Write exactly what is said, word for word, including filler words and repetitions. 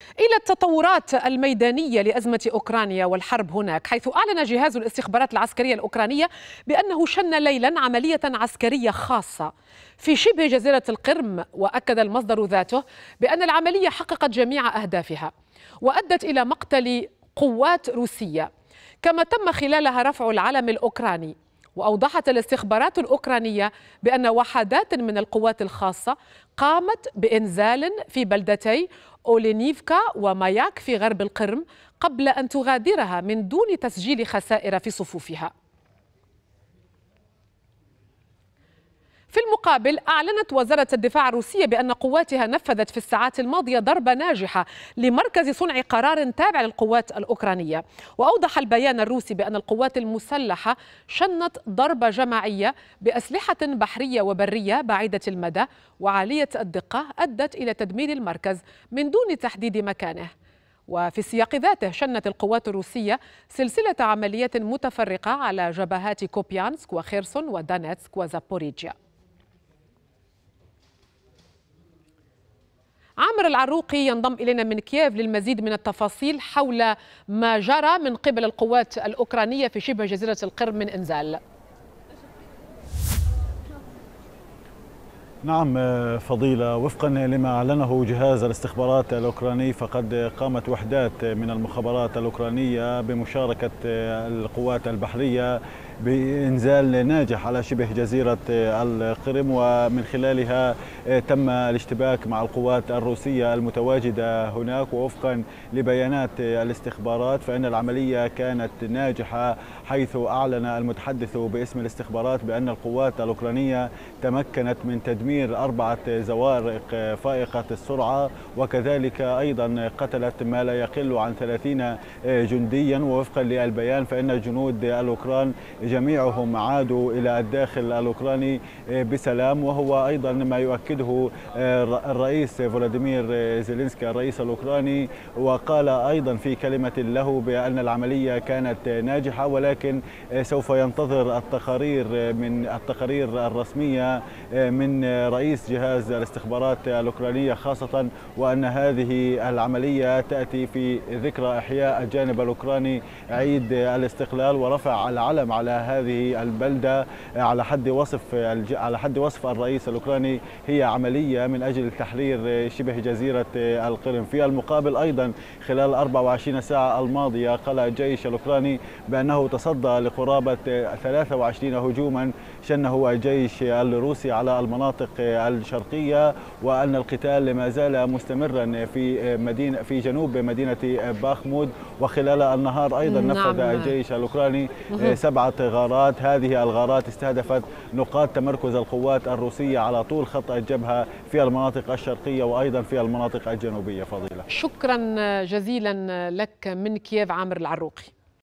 إلى التطورات الميدانية لأزمة أوكرانيا والحرب هناك، حيث أعلن جهاز الاستخبارات العسكرية الأوكرانية بأنه شن ليلا عملية عسكرية خاصة في شبه جزيرة القرم. وأكد المصدر ذاته بأن العملية حققت جميع أهدافها وأدت إلى مقتل قوات روسية، كما تم خلالها رفع العلم الأوكراني. وأوضحت الاستخبارات الأوكرانية بأن وحدات من القوات الخاصة قامت بإنزال في بلدتي أولينيفكا وماياك في غرب القرم قبل أن تغادرها من دون تسجيل خسائر في صفوفها. في المقابل، أعلنت وزارة الدفاع الروسية بأن قواتها نفذت في الساعات الماضية ضربة ناجحة لمركز صنع قرار تابع للقوات الأوكرانية. وأوضح البيان الروسي بأن القوات المسلحة شنت ضربة جماعية بأسلحة بحرية وبرية بعيدة المدى وعالية الدقة أدت إلى تدمير المركز من دون تحديد مكانه. وفي السياق ذاته شنت القوات الروسية سلسلة عمليات متفرقة على جبهات كوبيانسك وخيرسون ودانيتسك وزابوريجيا. عامر العروقي ينضم إلينا من كييف للمزيد من التفاصيل حول ما جرى من قبل القوات الأوكرانية في شبه جزيرة القرم من إنزال. نعم فضيلة، وفقا لما أعلنه جهاز الاستخبارات الأوكراني فقد قامت وحدات من المخابرات الأوكرانية بمشاركة القوات البحرية بإنزال ناجح على شبه جزيرة القرم، ومن خلالها تم الاشتباك مع القوات الروسية المتواجدة هناك. ووفقا لبيانات الاستخبارات فإن العملية كانت ناجحة، حيث أعلن المتحدث باسم الاستخبارات بأن القوات الأوكرانية تمكنت من تدمير أربعة زوارق فائقة السرعة، وكذلك أيضا قتلت ما لا يقل عن ثلاثين جنديا. ووفقا للبيان فإن جنود الأوكران جميعهم عادوا إلى الداخل الأوكراني بسلام، وهو أيضا ما يؤكده الرئيس فلاديمير زيلينسكي الرئيس الأوكراني. وقال أيضا في كلمة له بأن العملية كانت ناجحة، ولكن سوف ينتظر التقارير من التقارير الرسمية من رئيس جهاز الاستخبارات الأوكرانية خاصة، وأن هذه العملية تأتي في ذكرى إحياء الجانب الأوكراني عيد الاستقلال ورفع العلم على هذه البلدة. على حد وصف على حد وصف الرئيس الأوكراني هي عملية من أجل تحرير شبه جزيرة القرم. في المقابل أيضا خلال أربع وعشرين ساعة الماضية قال الجيش الأوكراني بأنه تصدى لقرابة ثلاثة وعشرين هجوما شنه الجيش الروسي على المناطق الشرقية، وأن القتال ما زال مستمرا في مدينة في جنوب مدينة باخمود. وخلال النهار أيضا نفذ نعم. الجيش الأوكراني سبعة غارات. هذه الغارات استهدفت نقاط تمركز القوات الروسية على طول خط الجبهة في المناطق الشرقية وأيضا في المناطق الجنوبية. فضيلة، شكرا جزيلا لك من كييف عامر العروقي.